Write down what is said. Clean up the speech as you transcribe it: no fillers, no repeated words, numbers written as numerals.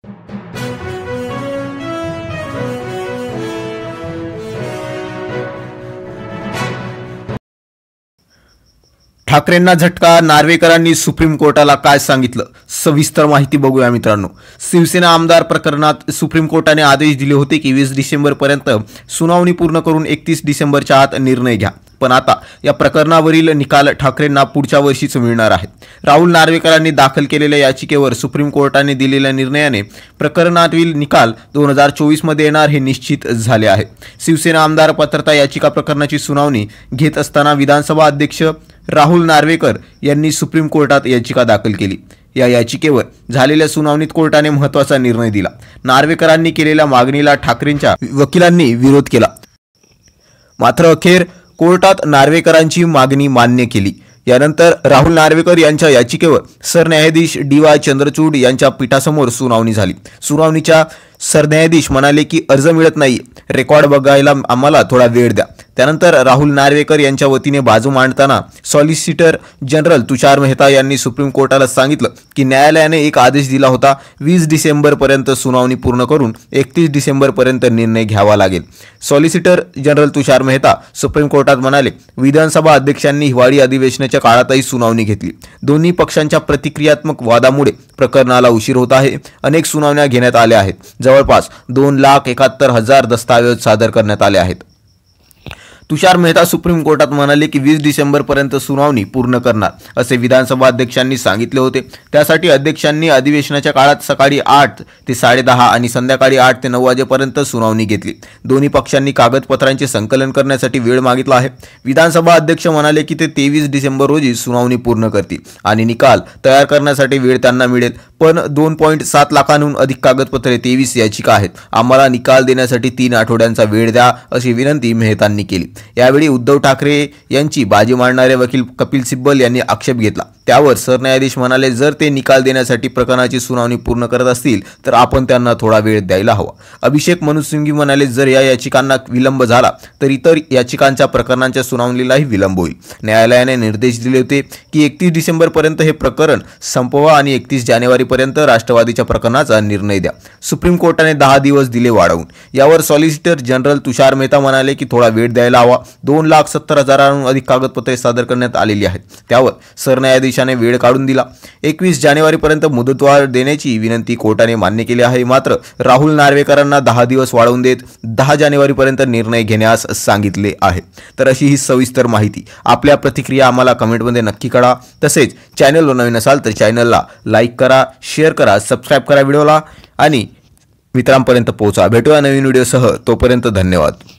ठाकरेंना झटका, नार्वेकरांनी सुप्रीम कोर्टाला काय सांगितलं, सविस्तर माहिती बघूया मित्रांनो। शिवसेना आमदार प्रकरणात सुप्रीम कोर्टाने आदेश दिले होते की 20 डिसेंबरपर्यंत सुनावणी पूर्ण करून 31 डिसेंबरच्या आत निर्णय घ्या, पण आता या प्रकरणावरील निकाल ठाकरेंना पुढच्या वर्षीच मिळणार आहे। राहुल नार्वेकरांनी दाखल केलेल्या याचिकेवर सुप्रीम कोर्टाने दिलेल्या निर्णयाने प्रकरणातील निकाल 2024 मध्ये येणार हे निश्चित झाले आहे। शिवसेना आमदार पात्रता याचिका प्रकरणाची सुनावणी घेत असताना विधानसभा अध्यक्ष राहुल नार्वेकर यांनी सुप्रीम कोर्टात याचिका दाखल केली। या याचिकेवर झालेल्या सुनावणीत कोर्टाने महत्त्वाचा निर्णय दिला। नार्वेकरांनी केलेल्या मागणीला ठाकरेंच्या वकिलांनी विरोध केला, मात्र अखेर कोर्टात नार्वेकरांची मागणी मान्य केली। यानंतर राहुल नार्वेकर यांच्या याचिकेवर सरन्यायाधीश DY चंद्रचूड यांच्या पीठासमोर सुनावणी झाली। सुनावणीच्या सरन्यायाधीश म्हणाले की अर्ज मिळत नाही, रेकॉर्ड बघायला आम्हाला थोडा वेळ द्या। त्यानंतर राहुल नार्वेकर यांच्या वतीने बाजू मांडताना सॉलिसिटर जनरल तुषार मेहता यांनी सुप्रीम कोर्टाला सांगितलं की न्यायालयाने एक आदेश दिला होता, 20 डिसेंबरपर्यंत सुनावणी पूर्ण करून 31 डिसेंबरपर्यंत निर्णय घ्यावा लागेल। Solicitor general Tushar Mehta supreme कोर्टात म्हणाले, विधानसभा अध्यक्षांनी हिवाळी अधिवेशनाच्या काळातही सुनावणी घेतली। दोन्ही पक्षांच्या प्रतिक्रियात्मक वादामुळे प्रकरणाला उशीर होत आहे। अनेक सुनावण्या घेण्यात आल्या आहेत, जवळपास 2,71,000 दस्तावेज सादर करण्यात आले आहेत। तुषार मेहता सुप्रीम कोर्टात म्हणाले की 20 डिसेंबरपर्यंत सुनावणी पूर्ण करणार असे विधानसभा अध्यक्षांनी सांगितले होते। त्यासाठी अध्यक्षांनी अधिवेशनाच्या काळात सकाळी 8 ते 10:30 आणि संध्याकाळी 8 ते 9 वाजेपर्यंत सुनावणी घेतली। दोन्ही पक्षांनी कागदपत्रांचे संकलन करण्यासाठी वेळ मागितला आहे। विधानसभा अध्यक्ष म्हणाले की ते 23 डिसेंबर रोजी सुनावणी पूर्ण करतील आणि निकाल तयार करण्यासाठी वेळ त्यांना मिळेल, पण 2.7 लाखांहून अधिक कागदपत्रे 23 याचिका आहेत, आम्हाला निकाल देण्यासाठी 3 आठवड्यांचा वेळ द्या अशी विनंती मेहतांनी केली। यावेळी उद्धव ठाकरे यांची बाजी मांडणारे वकील कपिल सिब्बल यांनी आक्षेप घेतला। त्यावर सरन्यायाधीश म्हणाले, जर ते निकाल देण्यासाठी प्रकरणाची सुनावणी पूर्ण करत असतील तर आपण त्यांना थोडा वेळ द्यायला हवा। अभिषेक मनु सिंघवी म्हणाले, जर या याचिकांना विलंब झाला तर इतर याचिकांच्या प्रकरणांच्या सुनावणीलाही विलंब होईल। न्यायालयाने निर्देश दिले होते की 31 डिसेंबरपर्यंत हे प्रकरण संपवा आणि 31 जानेवारीपर्यंत राष्ट्रवादीच्या प्रकरणाचा निर्णय द्या। सुप्रीम कोर्टाने 10 दिवस दिले वाढवून। यावर सॉलिसिटर जनरल तुषार मेहता म्हणाले की थोडा वेळ द्यायला हवा। 2,70,000हून अधिक कागदपत्रे सादर करण्यात आलेली आहेत, त्यावर सरन्यायाधीशाने वेळ काढून दिला। 21 जानेवारीपर्यंत मुदतवाढ देण्याची विनंती कोर्टाने मान्य केली आहे, मात्र राहुल नार्वेकरांना 10 दिवस वाढवून देत 10 जानेवारीपर्यंत निर्णय घेण्यास सांगितले आहे। तर अशी ही सविस्तर माहिती। आपल्या प्रतिक्रिया आम्हाला कमेंटमध्ये नक्की कळवा। तसेच चॅनलवर नवीन असाल तर चॅनलला लाईक करा, शेअर करा, सबस्क्राईब करा व्हिडिओला आणि मित्रांपर्यंत पोहोचा। भेटूया नवीन व्हिडिओसह, तोपर्यंत धन्यवाद।